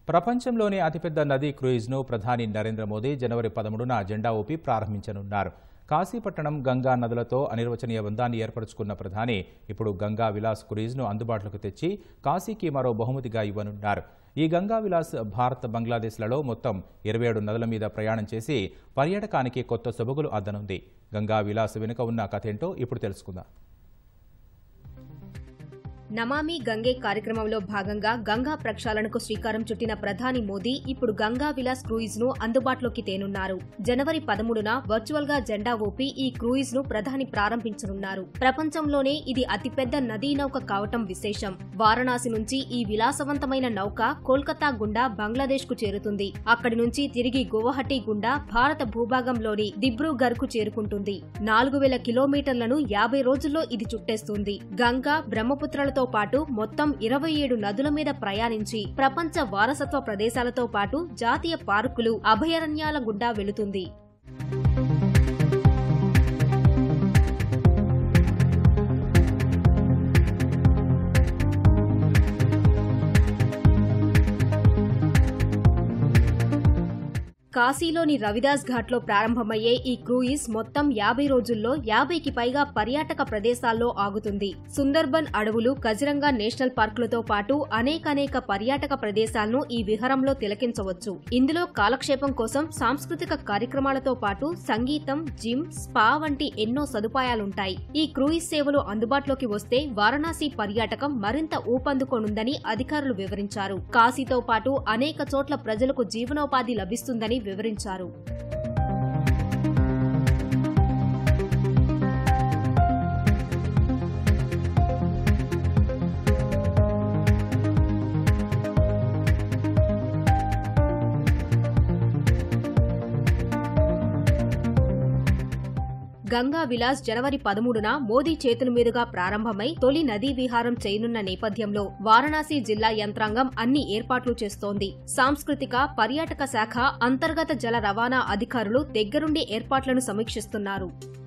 ప్రపంచంలోనే అతిపెద్ద నదీ క్రూయిజ్ను ప్రధాని నరేంద్ర మోదీ జనవరి 13న జెండా ఊపి ప్రారంభించనున్నారు. కాశీపట్టణం గంగా నదులతో అనిర్వచనీయ బంధాన్ని ఏర్పరచుకున్న ప్రధాని ఇప్పుడు గంగా విలాస్ క్రూయిజ్ను అందుబాటులోకి తెచ్చి కాశీకి మరో బహుమతిగా ఇవ్వనున్నారు. ఈ గంగా విలాస్ భారత్, బంగ్లాదేశ్లలో మొత్తం 27 నదుల మీద ప్రయాణం చేసి పర్యాటకానికి కొత్త సొబగులు అద్దనుంది. గంగా విలాస్ వెనుక ఉన్న కథేంటో ఇప్పుడు తెలుసుకుందాం. నమామి గంగే కార్యక్రమంలో భాగంగా గంగా ప్రక్షాళనకు శ్రీకారం చుట్టిన ప్రధాని మోదీ ఇప్పుడు గంగా విలాస్ క్రూయిజ్ ను అందుబాటులోకి తేనున్నారు. జనవరి 13న వర్చువల్ గా జెండా ఊపి ఈ క్రూయిజ్ ను ప్రధాని ప్రారంభించనున్నారు. ప్రపంచంలోనే ఇది అతిపెద్ద నదీ నౌక కావటం విశేషం. వారణాసి నుంచి ఈ విలాసవంతమైన నౌక కోల్కతా గుండా బంగ్లాదేశ్ కు చేరుతుంది. అక్కడి నుంచి తిరిగి గువాహటి గుండా భారత భూభాగంలోని దిబ్రూగర్ కు చేరుకుంటుంది. 4000 కిలోమీటర్లను 50 రోజుల్లో ఇది చుట్టేస్తుంది. గంగా, బ్రహ్మపుత్రలతో పాటు మొత్తం 27 నదుల మీద ప్రయాణించి ప్రపంచ వారసత్వ ప్రదేశాలతో పాటు జాతీయ పార్కులు, అభయారణ్యాల గుండా వెళుతుంది. కాశీలోని రవిదాస్ ఘాట్లో ప్రారంభమయ్యే ఈ క్రూయిజ్ మొత్తం 50 రోజుల్లో 50కి పైగా పర్యాటక ప్రదేశాల్లో ఆగుతుంది. సుందర్బన్ అడవులు, కజిరంగా నేషనల్ పార్కులతో పాటు అనేక పర్యాటక ప్రదేశాలను ఈ విహారంలో తిలకించవచ్చు. ఇందులో కాలక్షేపం కోసం సాంస్కృతిక కార్యక్రమాలతో పాటు సంగీతం, జిమ్, స్పా వంటి ఎన్నో సదుపాయాలుంటాయి. ఈ క్రూయిజ్ సేవలు అందుబాటులోకి వస్తే వారణాసి పర్యాటకం మరింత ఊపందుకోనుందని అధికారులు వివరించారు. కాశీతో పాటు అనేక చోట్ల ప్రజలకు జీవనోపాధి లభిస్తుందని వివరించారు. గంగా విలాస్ జనవరి 13న మోదీ చేతుల మీదుగా ప్రారంభమై తొలి నదీ విహారం చేయనున్న నేపథ్యంలో వారణాసి జిల్లా యంత్రాంగం అన్ని ఏర్పాట్లు చేస్తోంది. సాంస్కృతిక, పర్యాటక శాఖ, అంతర్గత జల రవాణా అధికారులు దగ్గరుండి ఏర్పాట్లను సమీక్షిస్తున్నారు.